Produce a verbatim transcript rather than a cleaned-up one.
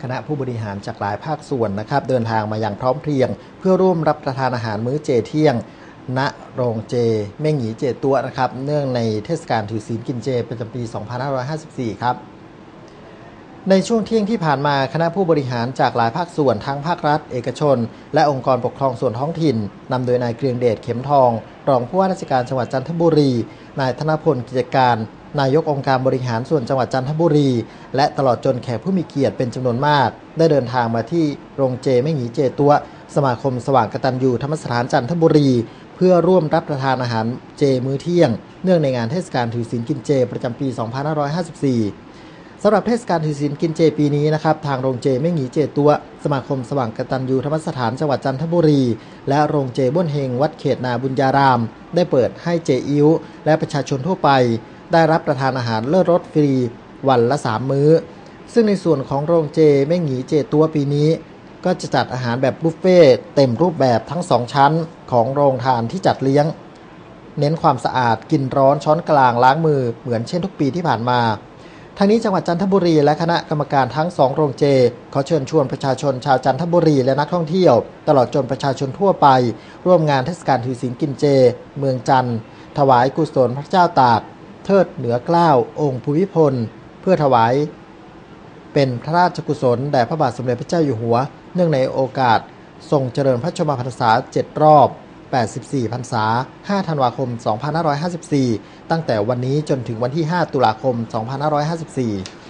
คณะผู้บริหารจากหลายภาคส่วนนะครับเดินทางมาอย่างพร้อมเพรียงเพื่อร่วมรับประทานอาหารมื้อเจเที่ยงณโรงเจเม่งหยีเจตัวนะครับเนื่องในเทศกาลถือศีลกินเจประจำปี สองพันห้าร้อยห้าสิบสี่ ครับในช่วงเที่ยงที่ผ่านมาคณะผู้บริหารจากหลายภาคส่วนทั้งภาครัฐเอกชนและองค์กรปกครองส่วนท้องถิ่นนำโดยนายเกรียงเดชเข็มทองรองผู้ว่าราชการจังหวัดจันทบุรีนายธนพลกิจการนายกองค์การบริหารส่วนจังหวัดจันทบุรีและตลอดจนแขกผู้มีเกียรติเป็นจำนวนมากได้เดินทางมาที่โรงเจเม่งหยีเจตัวสมาคมสว่างกตัญญูธรรมสถานจันทบุรีเพื่อร่วมรับประทานอาหารเจมื้อเที่ยงเนื่องในงานเทศกาลถือศีลกินเจประจำปี สองพันห้าร้อยห้าสิบสี่สำหรับเทศกาลถือศีลกินเจปีนี้นะครับทางโรงเจเม่งหยีเจตัวสมาคมสว่างกตัญญูธรรมสถานจังหวัดจันทบุรีและโรงเจบ้วนเฮงวัดเขตนาบุญญารามได้เปิดให้เจอิ้วและประชาชนทั่วไปได้รับประทานอาหารเลิศรสฟรีวันละสามมื้อซึ่งในส่วนของโรงเจเม่งหยีเจตัวปีนี้ก็จะจัดอาหารแบบบุฟเฟ่เต็มรูปแบบทั้งสองชั้นของโรงทานที่จัดเลี้ยงเน้นความสะอาดกินร้อนช้อนกลางล้างมือเหมือนเช่นทุกปีที่ผ่านมาทั้งนี้จังหวัดจันทบุรีและคณะกรรมการทั้งสองโรงเจขอเชิญชวนประชาชนชาวจันทบุรีและนักท่องเที่ยวตลอดจนประชาชนทั่วไปร่วมงานเทศกาลถือศีลกินเจเมืองจันทร์ถวายกุศลพระเจ้าตากเทิดเหนือเกล้าองค์ภูมิพลเพื่อถวายเป็นพระราชกุศลแด่พระบาทสมเด็จพระเจ้าอยู่หัวเนื่องในโอกาสทรงเจริญพระชนมพรรษาเจ็ดรอบแปดสิบสี่พรรษาห้าธันวาคม สองพันห้าร้อยห้าสิบสี่ตั้งแต่วันนี้จนถึงวันที่ห้าตุลาคม สองพันห้าร้อยห้าสิบสี่